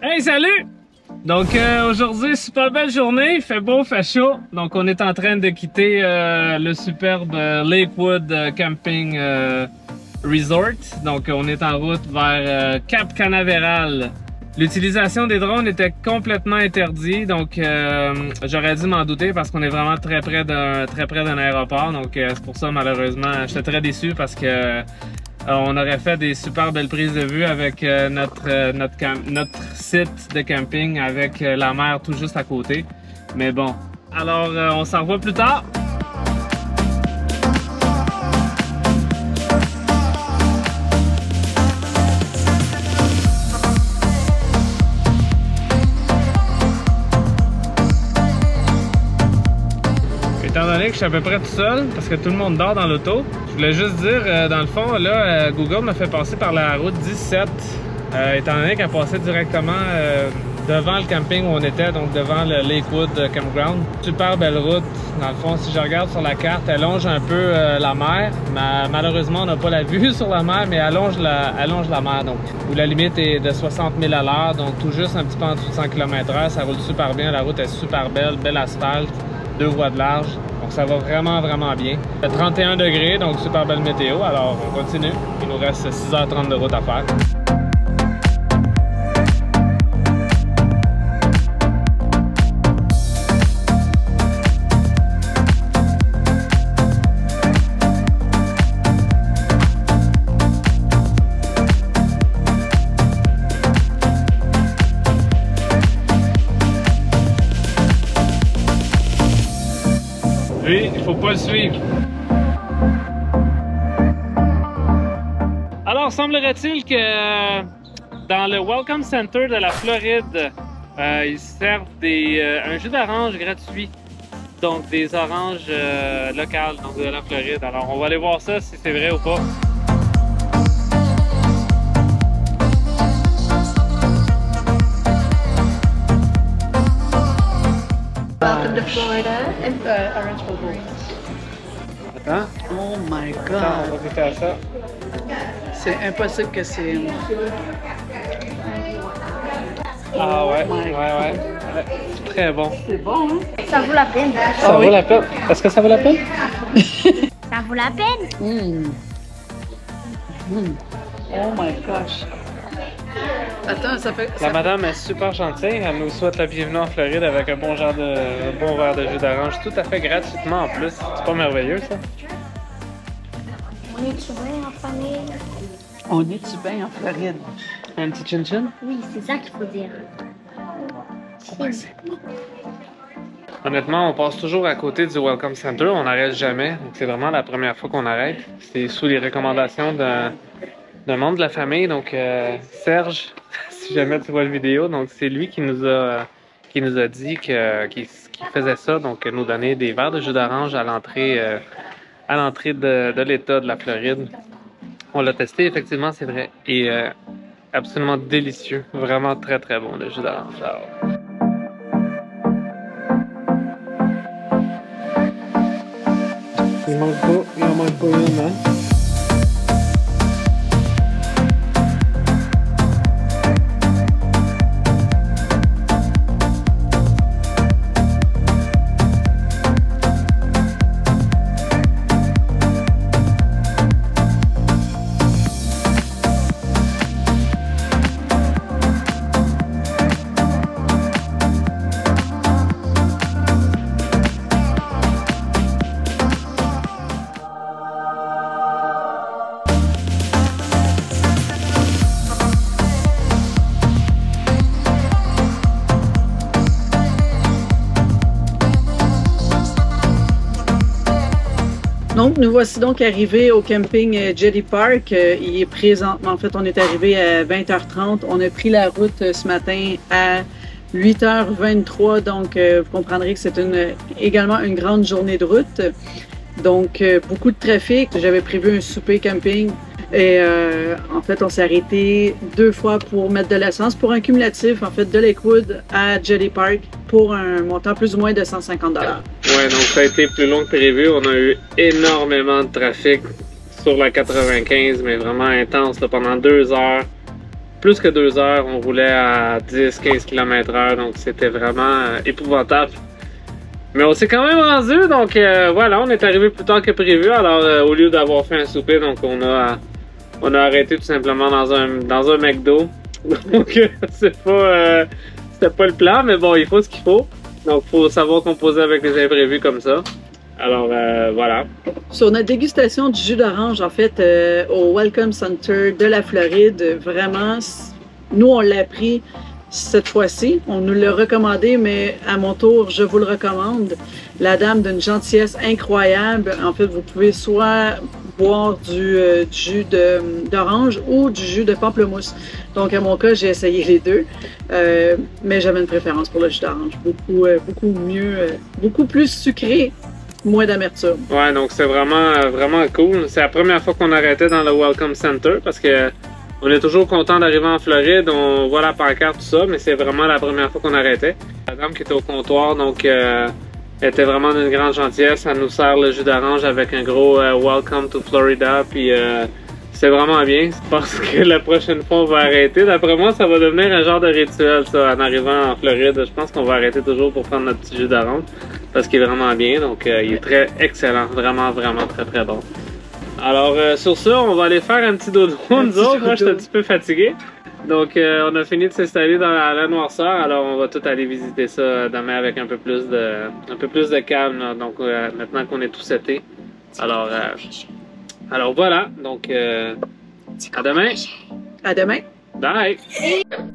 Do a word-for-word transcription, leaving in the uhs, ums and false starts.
Hey, salut! Donc euh, aujourd'hui, super belle journée, il fait beau, il fait chaud. Donc on est en train de quitter euh, le superbe euh, Lakewood euh, Camping euh, Resort. Donc on est en route vers euh, Cap Canaveral. L'utilisation des drones était complètement interdite, donc euh, j'aurais dû m'en douter parce qu'on est vraiment très près d'un très près d'un aéroport. Donc euh, c'est pour ça, malheureusement, j'étais très déçu parce que euh, on aurait fait des super belles prises de vue avec euh, notre, euh, notre, notre site de camping avec euh, la mer tout juste à côté. Mais bon, alors euh, on s'en revoit plus tard. Étant donné que je suis à peu près tout seul, parce que tout le monde dort dans l'auto, je voulais juste dire, euh, dans le fond, là, euh, Google m'a fait passer par la route dix-sept, euh, étant donné qu'elle passait directement euh, devant le camping où on était, donc devant le Lakewood Campground. Super belle route. Dans le fond, si je regarde sur la carte, elle longe un peu euh, la mer. Mais malheureusement, on n'a pas la vue sur la mer, mais elle longe la, elle longe la mer, donc où la limite est de soixante mille à l'heure, donc tout juste un petit peu en dessous de cent kilomètres heure. Ça roule super bien, la route est super belle, bel asphalte. Deux voies de large, donc ça va vraiment vraiment bien. Il fait trente et un degrés, donc super belle météo, alors on continue. Il nous reste six heures trente de route à faire. Lui, il faut pas le suivre. Alors, semblerait-il que dans le Welcome Center de la Floride, euh, ils servent des, euh, un jus d'orange gratuit. Donc, des oranges euh, locales, donc de la Floride. Alors, on va aller voir ça si c'est vrai ou pas. Welcome to Florida and uh, orange blueberries. Attends. Oh my god. Attends, on va goûter à ça. C'est impossible que c'est... Ah ouais, Oh ouais, my ouais. C'est très bon. C'est bon, hein? Ça vaut la peine. Ça Ah vaut oui? la peine? Est-ce que ça vaut la peine? Ça vaut la peine. Mm. Mm. Oh my gosh. Attends, ça fait... La Ça... madame est super gentille, elle nous souhaite la bienvenue en Floride avec un bon genre de un bon verre de jus d'orange, tout à fait gratuitement en plus. C'est pas merveilleux ça? On est-tu bien en famille? On est-tu bien en Floride? Un petit chin-chin? Oui, c'est ça qu'il faut dire. Honnêtement, on passe toujours à côté du Welcome Center, on n'arrête jamais. Donc c'est vraiment la première fois qu'on arrête. C'est sous les recommandations d'un d'un membre de la famille, donc euh, Serge, si jamais tu vois la vidéo, donc c'est lui qui nous a qui nous a dit que qu'il qu'il faisait ça, donc nous donner des verres de jus d'orange à l'entrée euh, à l'entrée de, de l'État de la Floride. On l'a testé, effectivement, c'est vrai, et euh, absolument délicieux, vraiment très très bon le jus d'orange. Alors... Il manque pas, il en manque pas une, hein? Donc, nous voici donc arrivés au camping Jetty Park. Euh, il est présentement, en fait, on est arrivé à vingt heures trente. On a pris la route euh, ce matin à huit heures vingt-trois. Donc, euh, vous comprendrez que c'est une, également une grande journée de route. Donc, euh, beaucoup de trafic. J'avais prévu un souper camping. Et euh, en fait, on s'est arrêté deux fois pour mettre de l'essence pour un cumulatif, en fait, de Lakewood à Jetty Park pour un montant plus ou moins de cent cinquante dollars. Ouais, donc ça a été plus long que prévu. On a eu énormément de trafic sur la quatre-vingt-quinze, mais vraiment intense là, pendant deux heures. plus que deux heures. On roulait à dix à quinze kilomètres heure, donc c'était vraiment euh, épouvantable. Mais on s'est quand même rendu, donc euh, voilà, on est arrivé plus tard que prévu. Alors euh, au lieu d'avoir fait un souper, donc on a, on a arrêté tout simplement dans un, dans un McDo. Donc c'est pas, euh, c'était pas le plan, mais bon, il faut ce qu'il faut. Donc il faut savoir composer avec les imprévus comme ça. Alors euh, voilà. Sur notre dégustation du jus d'orange, en fait, euh, au Welcome Center de la Floride, vraiment, nous on l'a pris cette fois-ci. On nous l'a recommandé, mais à mon tour, je vous le recommande. La dame d'une gentillesse incroyable. En fait, vous pouvez soit boire du, euh, du jus d'orange ou du jus de pamplemousse. Donc, à mon cas, j'ai essayé les deux, euh, mais j'avais une préférence pour le jus d'orange. Beaucoup, euh, beaucoup mieux, euh, beaucoup plus sucré, moins d'amertume. Ouais, donc c'est vraiment, vraiment cool. C'est la première fois qu'on arrêtait dans le Welcome Center parce que on est toujours content d'arriver en Floride, on voit la pancarte, tout ça, mais c'est vraiment la première fois qu'on arrêtait. La dame qui était au comptoir, donc, euh, était vraiment d'une grande gentillesse. Elle nous sert le jus d'orange avec un gros euh, Welcome to Florida, puis euh, c'est vraiment bien. Je pense que la prochaine fois, on va arrêter. D'après moi, ça va devenir un genre de rituel, ça, en arrivant en Floride. Je pense qu'on va arrêter toujours pour prendre notre petit jus d'orange, parce qu'il est vraiment bien, donc euh, il est très excellent, vraiment, vraiment très, très bon. Alors, euh, sur ça, on va aller faire un petit dodo, nous autres. Moi, je suis un petit peu fatigué. Donc, euh, on a fini de s'installer dans la, la noirceur. Alors, on va tout aller visiter ça demain avec un peu plus de, un peu plus de calme. Là. Donc, euh, maintenant qu'on est tous setés. Alors, euh, alors voilà. Donc, euh, à demain. À demain. Bye.